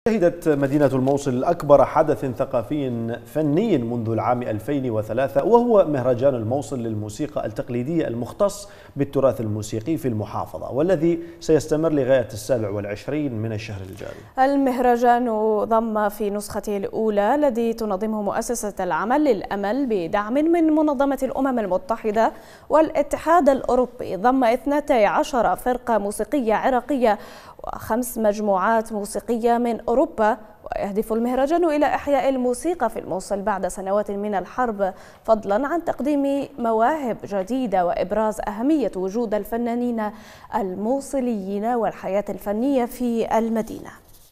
شهدت مدينة الموصل أكبر حدث ثقافي فني منذ العام 2003 وهو مهرجان الموصل للموسيقى التقليدية المختص بالتراث الموسيقي في المحافظة، والذي سيستمر لغاية 27 من الشهر الجاري. المهرجان ضم في نسخته الأولى الذي تنظمه مؤسسة العمل للأمل بدعم من منظمة الأمم المتحدة والاتحاد الأوروبي، ضم 12 فرقة موسيقية عراقية و5 مجموعات موسيقية من أوروبا. ويهدف المهرجان إلى إحياء الموسيقى في الموصل بعد سنوات من الحرب، فضلا عن تقديم مواهب جديدة وإبراز أهمية وجود الفنانين الموصليين والحياة الفنية في المدينة.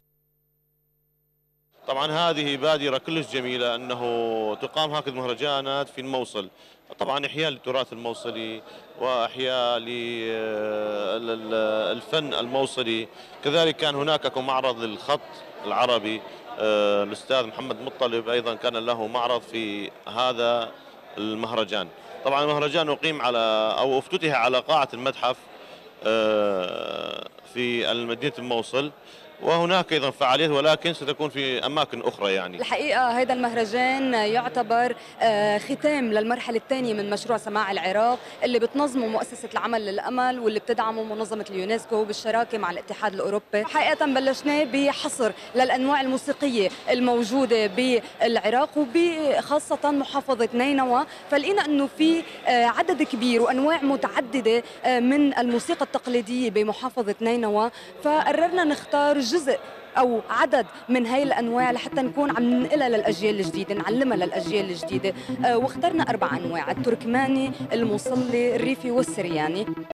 طبعا هذه بادرة كلش جميلة أنه تقام هكذا مهرجانات في الموصل، طبعا إحياء للتراث الموصلي وإحياء للفن الموصلي. كذلك كان هناك أكو معرض للخط العربي، الأستاذ محمد مطلب أيضا كان له معرض في هذا المهرجان. طبعا المهرجان أقيم أو افتتح على قاعة المتحف في مدينة الموصل، وهناك ايضا فعاليات ولكن ستكون في اماكن اخرى. يعني الحقيقه هذا المهرجان يعتبر ختام للمرحله الثانيه من مشروع سماع العراق اللي بتنظمه مؤسسه العمل للامل واللي بتدعمه منظمه اليونسكو بالشراكه مع الاتحاد الاوروبي. حقيقه بلشناه بحصر للانواع الموسيقيه الموجوده بالعراق وبخاصه محافظه نينوى، فلقينا انه في عدد كبير وانواع متعدده من الموسيقى التقليديه بمحافظه نينوى، فقررنا نختار جزء أو عدد من هاي الأنواع لحتى نكون عم ننقلها للأجيال الجديدة، نعلمها للأجيال الجديدة. واخترنا 4 أنواع: التركماني، الموصلي، الريفي والسرياني.